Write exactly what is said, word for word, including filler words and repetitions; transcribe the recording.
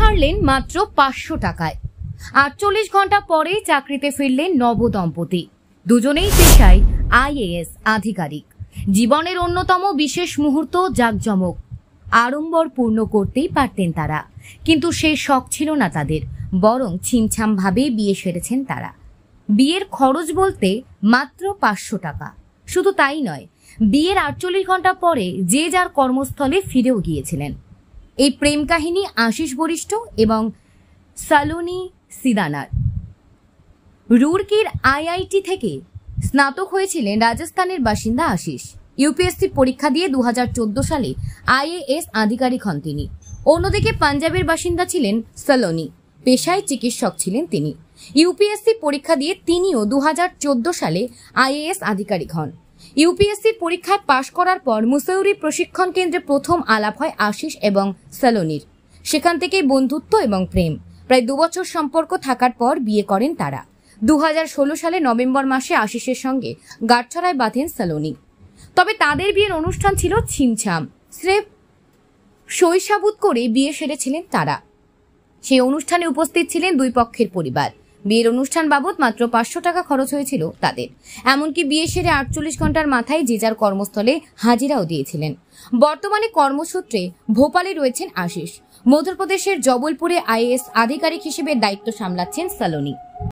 ছাড়লেন মাত্র পাঁচশো টাকায়। আটচল্লিশ ঘন্টা পরেই চাকরিতে ফিরলেন নবদম্পতি। দুজনেই পেশায় আইএএস আধিকারিক। জীবনের অন্যতম বিশেষ মুহূর্ত জাঁকজমক আড়ম্বর পূর্ণ করতেই পারতেন তারা, কিন্তু সেই শখ ছিল না তাদের, বরং ছিমছাম ভাবে বিয়ে সেরেছেন তারা। বিয়ের খরচ বলতে মাত্র পাঁচশো টাকা। শুধু তাই নয়, বিয়ের আটচল্লিশ ঘন্টা পরে যে যার কর্মস্থলে ফিরেও গিয়েছিলেন। এই প্রেম কাহিনী আশিস বরিষ্ঠ এবং সালোনি সিদানার। রুরকির আইআইটি থেকে স্নাতক হয়েছিলেন রাজস্থানের বাসিন্দা আশিস। ইউপিএসসি পরীক্ষা দিয়ে দু হাজার চোদ্দ সালে আইএএস আধিকারিক হন তিনি। অন্যদিকে পাঞ্জাবের বাসিন্দা ছিলেন সালোনি, পেশায় চিকিৎসক ছিলেন তিনি। ইউপিএসসি পরীক্ষা দিয়ে তিনিও দু হাজার চোদ্দ সালে আইএএস আধিকারিক হন। ইউপিএসসির পরীক্ষায় পাশ করার পর মুসৌরি প্রশিক্ষণ কেন্দ্রে প্রথম আলাপ হয় আশিস এবং সালোনির। সেখান থেকেই বন্ধুত্ব এবং প্রেম। প্রায় দুবছর সম্পর্ক থাকার পর বিয়ে করেন তারা। দু হাজার ষোলো সালে নভেম্বর মাসে আশিসের সঙ্গে গাঁটছড়ায় বাঁধেন সালোনি। তবে তাদের বিয়ের অনুষ্ঠান ছিল ছিমছাম, স্রেফ শৈশাবুত করে বিয়ে সেরেছিলেন তারা। সেই অনুষ্ঠানে উপস্থিত ছিলেন দুই পক্ষের পরিবার। বিয়ের অনুষ্ঠান বাবদ মাত্র পাঁচশো টাকা খরচ হয়েছিল তাদের। এমনকি বিয়ে সেরে আটচল্লিশ ঘন্টার মাথায় যে যার কর্মস্থলে হাজিরাও দিয়েছিলেন। বর্তমানে কর্মসূত্রে ভোপালে রয়েছেন আশিস। মধ্যপ্রদেশের জবলপুরে আইএএস আধিকারিক হিসেবে দায়িত্ব সামলাচ্ছেন সালোনি।